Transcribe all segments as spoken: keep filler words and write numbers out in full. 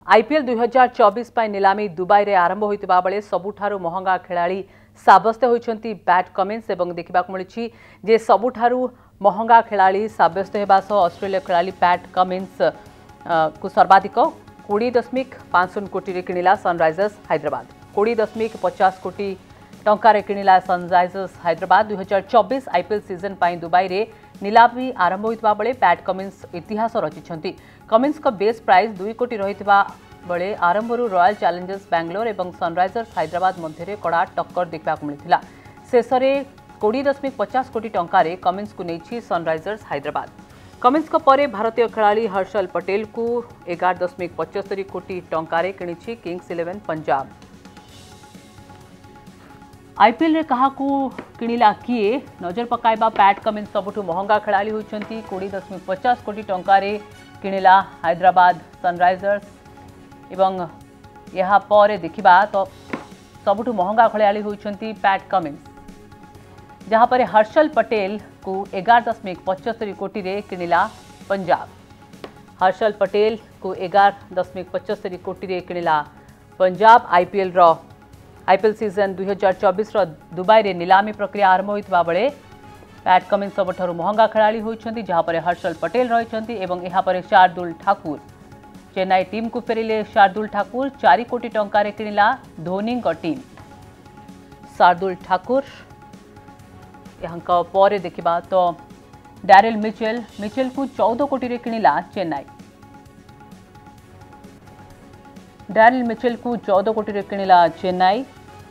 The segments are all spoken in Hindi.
आईपीएल दुई हजार चौबीस नीलामी दुबई रे आरंभ होता बेले सबुठारु महंगा खेलाड़ी साब्यस्त होती बैट कमिंस एवं देखा मिली जे सबुठारु महंगा खेलाड़ी साब्यस्त होगा सह ऑस्ट्रेलिया खेलाड़ी पैट कमिंस को सर्वाधिक कोड़े दशमिक पांच शून्य कोटी किणिला सनराइजर्स हैदराबाद कोड़े दशमिक पचास कोटी टंकार किणिला सनराइजर्स हैदराबाद दुई हजार चौबीस आईपीएल सीजन पर दुबई रे नीलामी आरंभ होता बेले पैट कमिंस इतिहास रचिंट कमिंस का बेस प्राइस दुई कोटी रही बेले आरंभरू रॉयल चैलेंजर्स बैंगलोर और सनराइजर्स हैदराबाद मध्य कड़ा टक्कर देखा मिलता शेष में कोड़े दशमिक पचास कोटी टंकार कमिंस को नहीं सनराइजर्स हैदराबाद कमिंस परे भारतीय खेलाड़ी हर्षल पटेल को एगार दशमिक पचस्तरी कोटी टंकार किणी किंग्स इलेवन पंजाब आईपीएल रे कहा किणिला किए नजर पकाइबा पैट कमिंस सबुठु महंगा खेलाड़ी होती कोड़े दशमिक पचास कोटी टंकार किणिला हैदराबाद सनराइजर्स एवं यहाँ पर देखा तो सबुठु महंगा खेलाड़ी होती पैट कमिंस जहाँ पर हर्षल पटेल को एगार दशमिक पचस्तरी कोटी रे किणिला पंजाब हर्षल पटेल को एगार दशमिक पचस्तरी कोटी रे किणिला पंजाब आईपीएल रो आईपीएल सीजन दुई हजार चौबीस दुबई रे नीलामी प्रक्रिया आरंभ होता बेले पैट कमिंस सबुठारु महंगा खेलाड़ी होती जहाँ पर हर्षल पटेल रही यहाँ पर शार्दुल ठाकुर चेन्नई टीम को फेरिले शार्दुल ठाकुर चार कोटी टंकार किणिला धोनी टीम शार्दुल ठाकुर यहाँ पर देखा तो डैरिल मिचेल मिचेल को चौदह कोटी रे किणिला चेन्नई डैरिल मिचेल को चौदह कोटी रे किणिला चेन्नई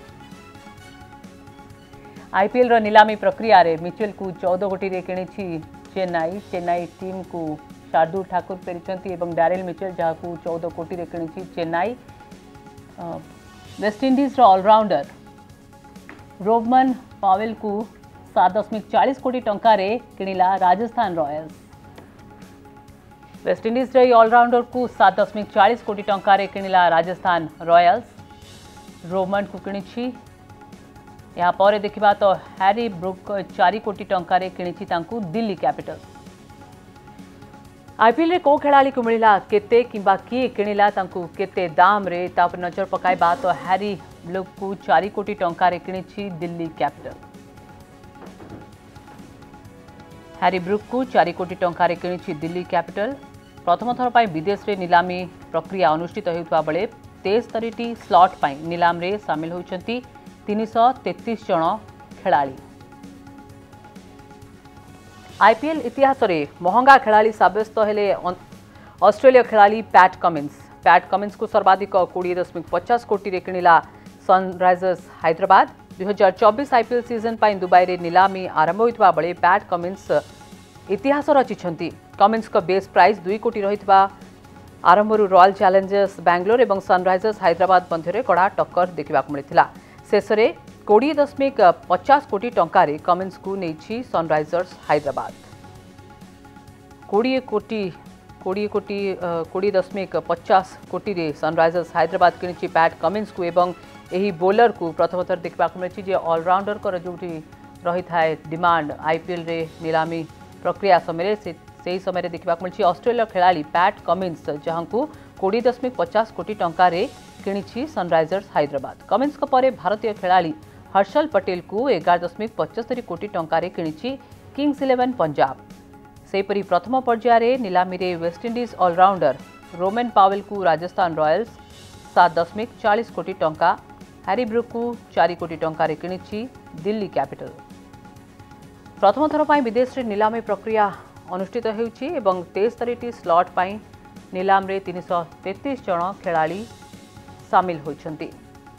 आईपीएल रो नीलामी प्रक्रिया रे मिचेल को चौदह कोटी रे किणी चेन्नई चेन्नई टीम को शार्दुल ठाकुर फेरी और डैरिल मिचेल जहाँ को चौदह कोटी रे किणी चेन्नई वेस्टइंडीज रो ऑलराउंडर रोवमन पावेल को सात दशमिक चालीस कोटी टंकार किणिला राजस्थान रॉयल्स वेस्टइंडीज रे ऑलराउंडर को सात दशमिक चालीस कोटी टंकार किणिला राजस्थान रॉयल्स रोमन को किणी यहाँ पर देखा तो हैरी ब्रुक चार कोटी टंकार किणी दिल्ली कैपिटल आईपीएल रे को खेलाड़ी को मिला केते किंबा किए किणिला तांकु केते दाम रे तापर नजर पकाइबा तो हैरी ब्रुक को चार कोटी टंकार किणी दिल्ली कैपिटल हैरी ब्रुक को चार कोटी टंकार किणी दिल्ली कैपिटल प्रथम थर पर विदेश रे नीलामी प्रक्रिया अनुष्ठित होता बेले तेस्तरी टी स्लॉट पर नीलाम रे सामिल होती तीन सौ तेतीस जन खेलाड़ी आईपीएल इतिहास रे महंगा खेलाड़ी साब्यस्त हेले ऑस्ट्रेलिया खेलाड़ी पैट कमिंस पैट कमिंस को सर्वाधिक कोड़े दशमिक पचास कोटी रे किणिला सनराइजर्स हैदराबाद दुई हजार चौबीस आईपीएल सीजन पर दुबई रे नीलामी आरंभ होता बेले पैट कमिंस इतिहास रचिंट कमिंस का बेस प्राइस दुई कोटी रही आरंभरू रॉयल चैलेंजर्स बैंगलोर और सनराइजर्स हैदराबाद मध्य कड़ा टक्कर देखा मिलता शेष में कोड़े दशमिक पचास कोटी टंकार कमिंस को नहीं सनराइजर्स हैदराबाद कोड़े कोटी कोड़े कोटी कोड़े दशमिक पचास कोटी रे सनराइजर्स हैदराबाद किणी पैट कमिंस को एवं यही बोलर को प्रथम थर देखा मिली ऑलराउंडर कर जो रही है डिमांड आईपीएल रे नीलामी प्रक्रिया समय से सही समय देखा मिली ऑस्ट्रेलिया खेलाड़ी पैट कमिंस जहाँ को कोड़े दशमिक पचास कोटी टंकार किणी सनराइजर्स हैदराबाद कमिंस परे भारतीय खेलाड़ी हर्षल पटेल को एगार दशमिक पचस्तरी कोटी टंकार किणी किंग्स इलेवन पंजाब सेपरी प्रथम पर्यायर नीलामी रे वेस्टइंडीज ऑलराउंडर रोमन पावेल को राजस्थान रॉयल्स सात दशमिक चालीस कोटी टंका हैरी ब्रुक को चार कोटी टंकार किणी दिल्ली कैपिटल प्रथम थर पर विदेश रे नीलामी प्रक्रिया अनुष्ठित होउछि एवं तेस्तरी टी स्लॉट पर नीलाम रे तीन सौ तेतीस जन खेलाड़ी सामिल होइछन्ति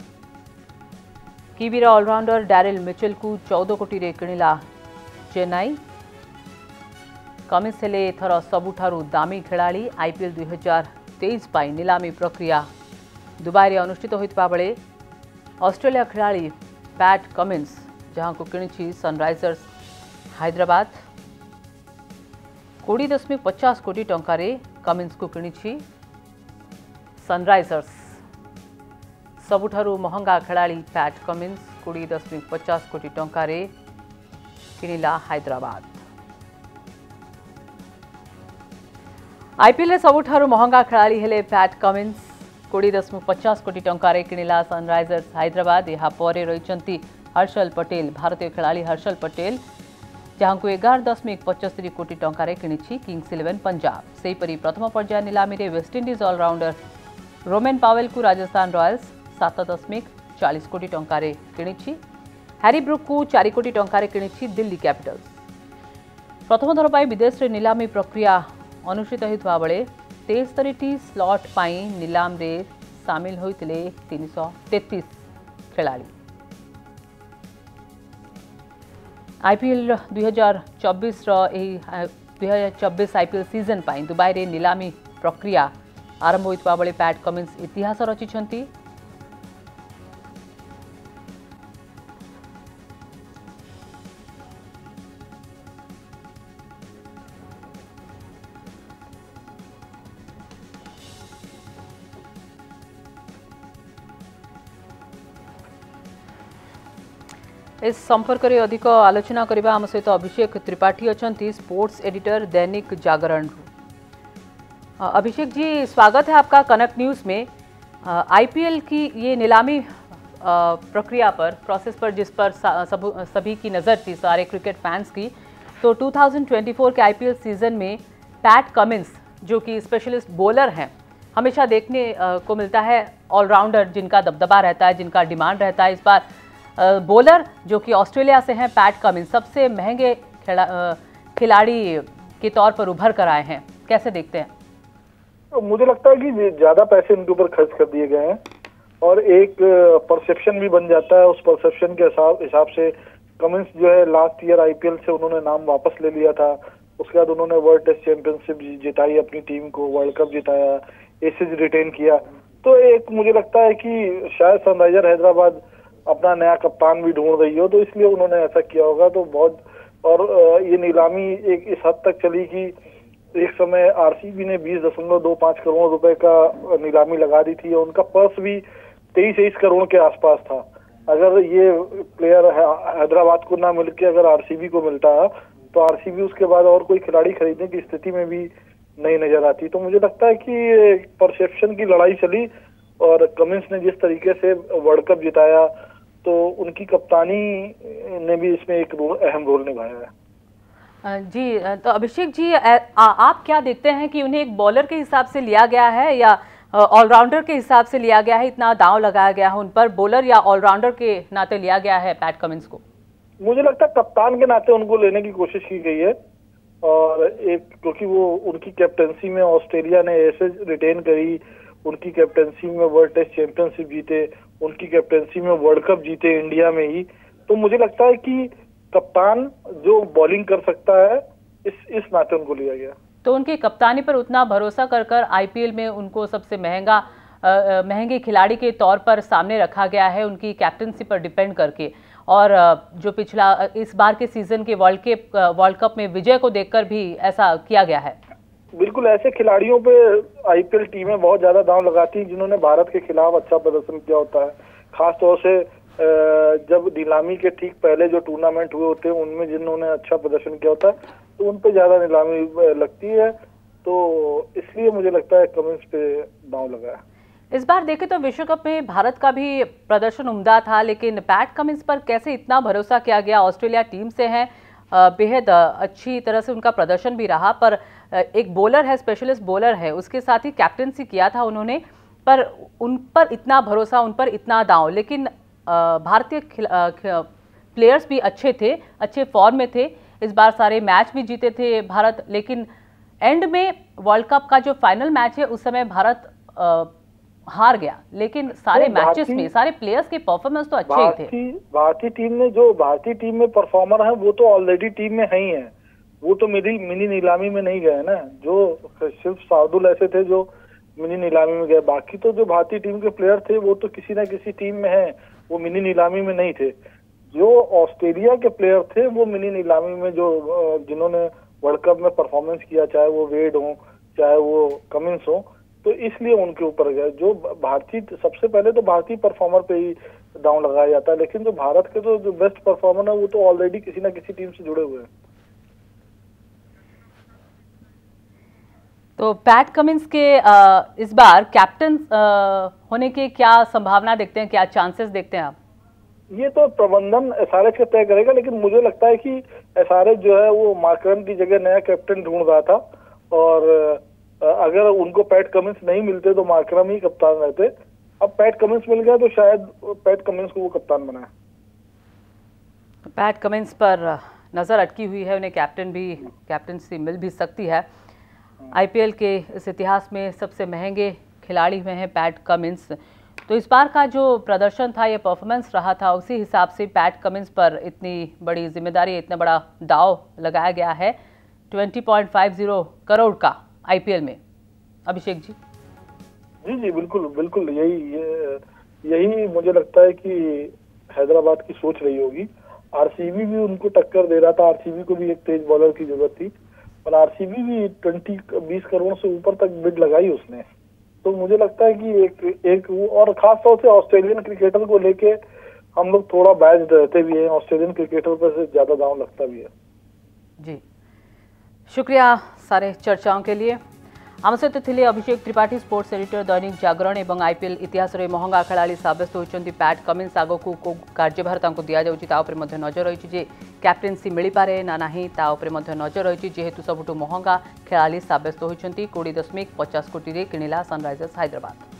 कीवीर ऑलराउंडर डैरिल मिचेल को चौदह कोटी रे किणिला चेन्नई कमिंस हेले एथर सबुठारु दामी खेलाड़ी आईपीएल दुई हजार तेईस पर नीलामी प्रक्रिया दुबई रे अनुष्ठित होता बेले ऑस्ट्रेलिया खेलाड़ी पैट कमिंस जहाँ को किणी सनराइजर्स हैदराबाद कोड़े दशमिक पचास कोटी टंकार कमिंस को किणी सनराइजर्स सबुठारु महंगा खेलाड़ी पैट कमिंस कोड़े दशमिक पचास कोटी टंकार किणिला हैदराबाद आईपीएल सबुठारु महंगा खेलाड़ी हेले पैट कमिंस कोड़ी दशमिक पचास कोटी टंकारे किणिला सनराइजर्स हैदराबाद। यहाँ पर रही हर्षल पटेल, भारतीय खिलाड़ी हर्षल पटेल जहाँ को एगार दशमिक पचस्तरी कोटी टंकारे किणिछि किंग्स इलेवन पंजाब। सेहीपरि प्रथम पर्याय निलामी रे वेस्टइंडिज ऑलराउंडर रोमेन पावेल को राजस्थान रॉयल्स सात दशमिक चालीस कोटी टंकारे किणिछि। हैरी ब्रुक को चार कोटी टंकारे किणिछि दिल्ली कैपिटल्स। प्रथम थर पर विदेश रे निलामी प्रक्रिया अनुष्ठित होता बेले तेस्तरी टी स्लॉट पाई निलाम रे सामिल होते तीन सौ तेतीस खिलाड़ी। आईपीएल दुई हजार चौबीस दुई हजार चौबीस आईपीएल सीजन पाई दुबई रे निलामी प्रक्रिया आरंभ होता बेले पैट कमिंस इतिहास रचिछंती। इस संपर्क में अधिक आलोचना करबा आम सहित अभिषेक त्रिपाठी अच्छा स्पोर्ट्स एडिटर दैनिक जागरण। अभिषेक जी, स्वागत है आपका कनक न्यूज़ में। आईपीएल की ये नीलामी प्रक्रिया पर, प्रोसेस पर, जिस पर सब सभी की नज़र थी, सारे क्रिकेट फैंस की, तो दो हज़ार चौबीस के आईपीएल सीजन में पैट कमिंस जो कि स्पेशलिस्ट बॉलर हैं, हमेशा देखने को मिलता है ऑलराउंडर जिनका दबदबा रहता है, जिनका डिमांड रहता है। इस बार बॉलर जो कि ऑस्ट्रेलिया से हैं, पैट कमिंस सबसे महंगे खिलाड़ी के तौर पर उभर कर आए हैं, कैसे देखते हैं? तो मुझे लगता है कि ज्यादा पैसे उनके ऊपर खर्च कर दिए गए हैं और एक परसेप्शन भी बन जाता है। उस परसेप्शन के हिसाब से कमिंस जो है लास्ट ईयर आईपीएल से उन्होंने नाम वापस ले लिया था। उसके बाद उन्होंने वर्ल्ड टेस्ट चैंपियनशिप जिताई, अपनी टीम को वर्ल्ड कप जिताया, एसेज रिटेन किया। तो एक मुझे लगता है कि शायद सनराइजर हैदराबाद अपना नया कप्तान भी ढूंढ रही हो, तो इसलिए उन्होंने ऐसा किया होगा। तो बहुत और ये नीलामी एक इस हद तक चली कि एक समय आरसीबी ने बीस दशमलव दो पांच करोड़ रुपए का नीलामी लगा दी थी और उनका पर्स भी तेईस तेईस करोड़ के आसपास था। अगर ये प्लेयर हैदराबाद को ना मिलके अगर आरसीबी को मिलता तो आरसीबी उसके बाद और कोई खिलाड़ी खरीदने की स्थिति में भी नहीं नजर आती। तो मुझे लगता है कि परसेप्शन की लड़ाई चली और कमिंस ने जिस तरीके से वर्ल्ड कप जिताया तो उनकी कप्तानी ने भी इसमें एक रोल, अहम रोल निभाया है। जी, तो अभिषेक जी, आ, आप क्या देखते हैं कि उन्हें एक बॉलर के हिसाब से लिया गया है या ऑलराउंडर के हिसाब से लिया गया है? इतना दांव लगाया गया है उन पर, बॉलर या ऑलराउंडर के नाते लिया गया है पैट कमिंस को? मुझे लगता है कप्तान के नाते उनको लेने की कोशिश की गई है और एक क्योंकि वो उनकी कैप्टनसी में ऑस्ट्रेलिया ने एसेज रिटेन करी, उनकी कैप्टनसी में वर्ल्ड टेस्ट चैंपियनशिप जीते, उनकी कैप्टनसी में वर्ल्ड कप जीते इंडिया में ही। तो मुझे लगता है कि कप्तान जो बॉलिंग कर सकता है, इस इस नाते उनको लिया गया। तो उनकी कप्तानी पर उतना भरोसा कर कर आईपीएल में उनको सबसे महंगा महंगे खिलाड़ी के तौर पर सामने रखा गया है, उनकी कैप्टनसी पर डिपेंड करके। और जो पिछला इस बार के सीजन के वर्ल्ड कप वर्ल्ड कप में विजय को देखकर भी ऐसा किया गया है। बिल्कुल, ऐसे खिलाड़ियों पे आईपीएल टीमें बहुत ज्यादा दांव लगाती हैं जिन्होंने भारत के खिलाफ अच्छा प्रदर्शन किया होता है। खासतौर से जब नीलामी के ठीक पहले जो टूर्नामेंट हुए होते हैं उनमें जिन्होंने अच्छा प्रदर्शन किया होता है तो उन पे ज्यादा नीलामी लगती है। तो इसलिए मुझे लगता है कमिंस पे दांव लगा है। इस बार देखें तो विश्व कप में भारत का भी प्रदर्शन उम्दा था, लेकिन पैट कमिंस पर कैसे इतना भरोसा किया गया? ऑस्ट्रेलिया टीम से है, बेहद अच्छी तरह से उनका प्रदर्शन भी रहा, पर एक बॉलर है, स्पेशलिस्ट बॉलर है, उसके साथ ही कैप्टनसी किया था उन्होंने, पर उन पर इतना भरोसा, उन पर इतना दांव। लेकिन भारतीय प्लेयर्स भी अच्छे थे, अच्छे फॉर्म में थे, इस बार सारे मैच भी जीते थे भारत। लेकिन एंड में वर्ल्ड कप का जो फाइनल मैच है उस समय भारत आ, हार गया, लेकिन सारे तो मैचेस में सारे प्लेयर्स के परफॉर्मेंस तो अच्छे ही थे। भारतीय टीम ने जो भारतीय टीम में परफॉर्मर है वो तो ऑलरेडी टीम में है ही है, वो तो मिनी मिनी नीलामी में नहीं गए ना। जो सिर्फ शार्दुल ऐसे थे जो मिनी नीलामी में गए, बाकी तो जो भारतीय टीम के प्लेयर थे वो तो किसी ना किसी टीम में है, वो मिनी नीलामी में नहीं थे। जो ऑस्ट्रेलिया के प्लेयर थे वो मिनी नीलामी में जो जिन्होंने वर्ल्ड कप में परफॉर्मेंस किया, चाहे वो वेड हो चाहे वो कमिंस हो, तो इसलिए उनके ऊपर गए। जो भारतीय, सबसे पहले तो भारतीय परफॉर्मर पे ही दांव लगाया जाता है, लेकिन जो भारत के तो जो बेस्ट परफॉर्मर है वो तो ऑलरेडी किसी ना किसी टीम से जुड़े हुए हैं। तो पैट कमिंस के आ, इस बार कैप्टन आ, होने की क्या संभावना देखते हैं, क्या चांसेस देखते हैं आप? ये तो प्रबंधन एसआरएच का तय करेगा, लेकिन मुझे लगता है कि एसआरएच जो है वो मार्करम की जगह नया कैप्टन ढूंढ रहा था, और अगर उनको पैट कमिंस नहीं मिलते तो मार्करम ही कप्तान रहते। अब पैट कमिंस मिल गया तो शायद पैट कमिंस को वो कप्तान बनाए। पैट कमिंस पर नजर अटकी हुई है, उन्हें कैप्टन भी कैप्टनसी मिल भी सकती है। आईपीएल के इस इतिहास में सबसे महंगे खिलाड़ी हुए हैं पैट कमिंस। तो इस बार का जो प्रदर्शन था, ये परफॉर्मेंस रहा था, उसी हिसाब से पैट कमिंस पर इतनी बड़ी जिम्मेदारी, इतना बड़ा दाव लगाया गया है बीस पॉइंट पाँच करोड़ का आईपीएल में। अभिषेक जी जी जी बिल्कुल बिल्कुल, यही ये, यही मुझे लगता है कि हैदराबाद की सोच रही होगी। आरसीबी भी उनको टक्कर दे रहा था, आरसीबी को भी एक तेज बॉलर की जरूरत थी, और आरसीबी भी ट्वेंटी बीस करोड़ से ऊपर तक बिड लगाई उसने। तो मुझे लगता है कि एक एक और खास तौर से ऑस्ट्रेलियन क्रिकेटर को लेके हम लोग थोड़ा बायस्ड रहते भी हैं, ऑस्ट्रेलियन क्रिकेटर पर से ज्यादा दांव लगता भी है। जी शुक्रिया सारे चर्चाओं के लिए। आम सहित थे अभिषेक त्रिपाठी, स्पोर्ट्स एडिटर दैनिक जागरण, और आईपीएल इतिहास में महंगा खेलाड़ी साब्यस्त होती पैट कमिंस। आगक को कार्यभार दि जाऊँगी नजर रही है, कैप्टेन्सी मिल पारे ना नहीं नजर रही, जेहेतु सबुठ महंगा खेलाड़ी साब्यस्त होती कोड़े दशमिक पचास कोटी किणिला सनराइजर्स हैदराबाद।